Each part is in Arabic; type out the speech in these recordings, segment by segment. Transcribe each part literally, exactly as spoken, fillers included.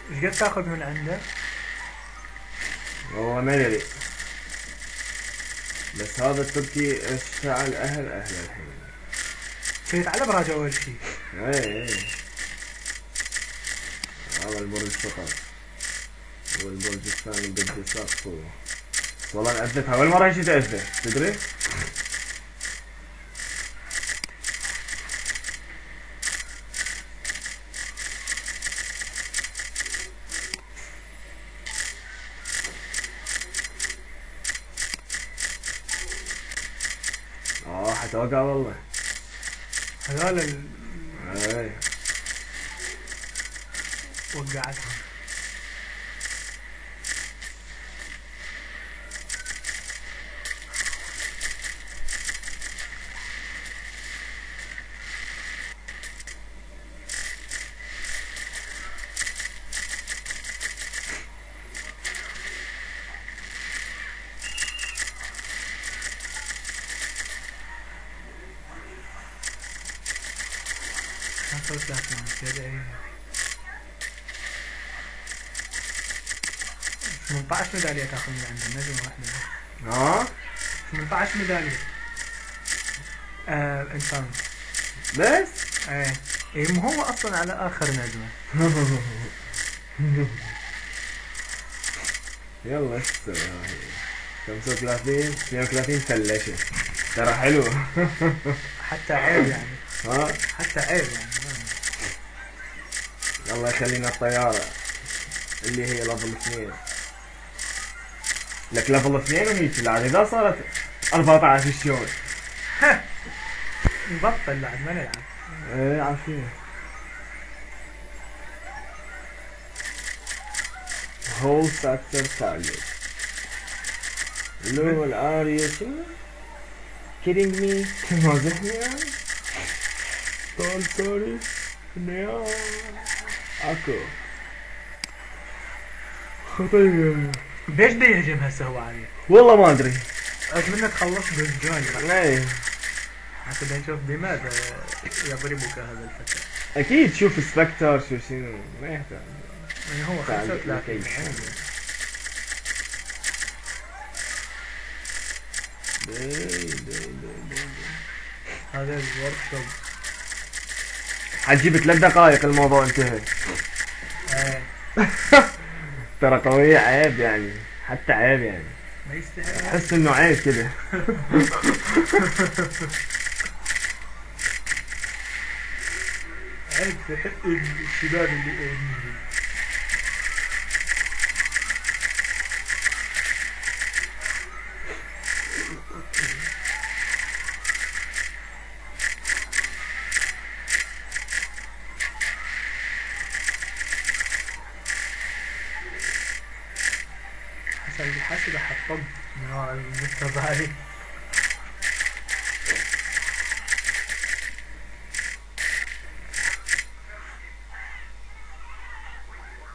ايش قد تاخذ من عنده؟ والله ما ادري، بس هذا التركي اشتعل اهل اهل الحين. كنت على براج اول شيء. اي اي هذا البرج فقط، والبرج الثاني بده سقف. والله انا اثبتها اول مره جيت اثبت، تدري؟ اه حتوقع والله. هذول ال... اي وقعتهم. خمسة وثلاثين زيادة ايه. ثمانية عشر ميدالية تاخذ من عندنا، نجمة واحدة. ها؟ ثمانية عشر ميدالية. آه انسان. بس؟ ايه ايه مو هو اصلا على اخر نجمة. يلا استوى. خمسة وثلاثين اثنين وثلاثين فلشة، ترى حلو. حتى عيب يعني. ها؟ حتى عيب يعني. الله يخلينا الطيارة اللي هي ليفل اثنين. لك ليفل اثنين وهيك بعد اذا صارت أربعة عشر شلون؟ نبطل بعد ما نلعب. ايه عارفين. هول فاكتور تارجت. لول اريا شنو؟ kidding me؟ تمازحني يعني؟ سوري سوري نيا اكو خطير. ليش بده يهجم هسه هو عليه؟ والله ما ادري. اتمنى تخلص بالجون. ايه حتى نشوف بماذا يضربك هذا الفتى. اكيد شوف سبكتر شو شنو ما يحتاج. يعني هو خمسة وثلاثين. هذا الورك شوب. حتجيب ثلاث دقائق الموضوع انتهى. ايه ترى قوية عيب يعني، حتى عيب يعني. ما يستاهل. احس انه عيب كذا. عيب في حق الشباب اللي حسب حسب حطب من ورا المستضعف.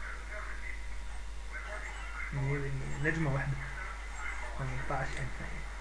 نجمة واحدة ثمانية عشر ألف.